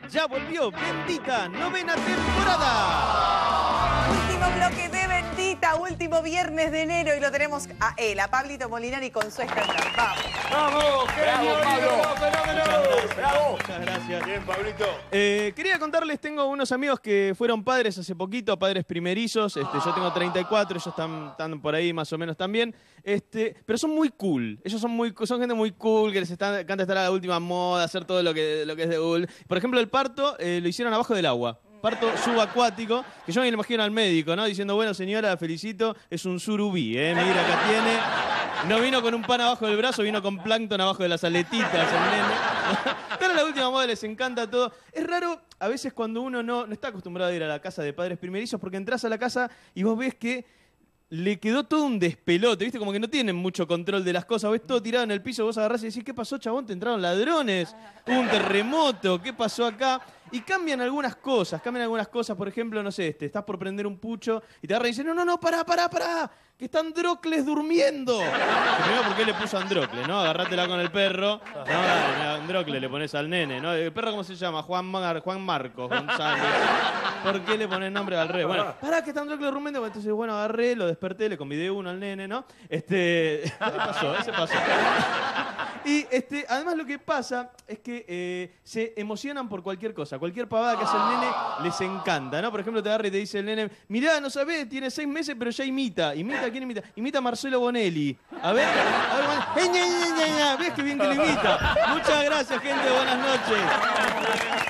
Ya volvió Bendita, novena temporada. Último bloque de Bendita, último viernes de enero y lo tenemos a él, a Pablito Molinari con su stand-up. Vamos. ¡Vamos! ¡Bravo, Pablo! ¡Bravo! Muchas gracias. Bien, Pablito. Quería contarles, tengo unos amigos que fueron padres hace poquito, padres primerizos. Yo tengo 34, ellos están por ahí más o menos también. Pero son muy cool. Ellos son gente muy cool, que les encanta estar a la última moda, hacer todo lo que es de cool. Por ejemplo, el parto lo hicieron abajo del agua. Parto subacuático, que yo me lo imagino al médico, ¿no? Diciendo, bueno, señora, la felicito, es un surubí, mira, acá tiene. No vino con un pan abajo del brazo, vino con plancton abajo de las aletitas, el nene. Están a la última moda, les encanta todo. Es raro a veces cuando uno no está acostumbrado a ir a la casa de padres primerizos, porque entras a la casa y vos ves que le quedó todo un despelote, ¿viste? Como que no tienen mucho control de las cosas. Ves todo tirado en el piso, vos agarrás y decís, ¿qué pasó, chabón? ¿Te entraron ladrones? ¿Hubo un terremoto? ¿Qué pasó acá? Y cambian algunas cosas. Por ejemplo, no sé, estás por prender un pucho y te agarran y dicen, no, pará, que está Andrócles durmiendo. Primero, ¿por qué le puso Andrócles, no? Agarrátela con el perro. No, dale, Andrócles le pones al nene, ¿no? ¿El perro cómo se llama? Juan Marcos González. ¿Por qué le pones nombre al rey? Bueno, pará, que está Andrócles durmiendo. Entonces, bueno, agarré, lo desperté, le convidé uno al nene, ¿no? Ese pasó. Y además lo que pasa es que se emocionan por cualquier cosa. Cualquier pavada que hace el nene les encanta, ¿no? Por ejemplo, te agarra y te dice el nene, mirá, no sabés, tiene 6 meses, pero ya imita. ¿Imita a quién imita? Imita a Marcelo Bonelli. A ver, ¿ves qué bien que lo imita? Muchas gracias, gente. Buenas noches.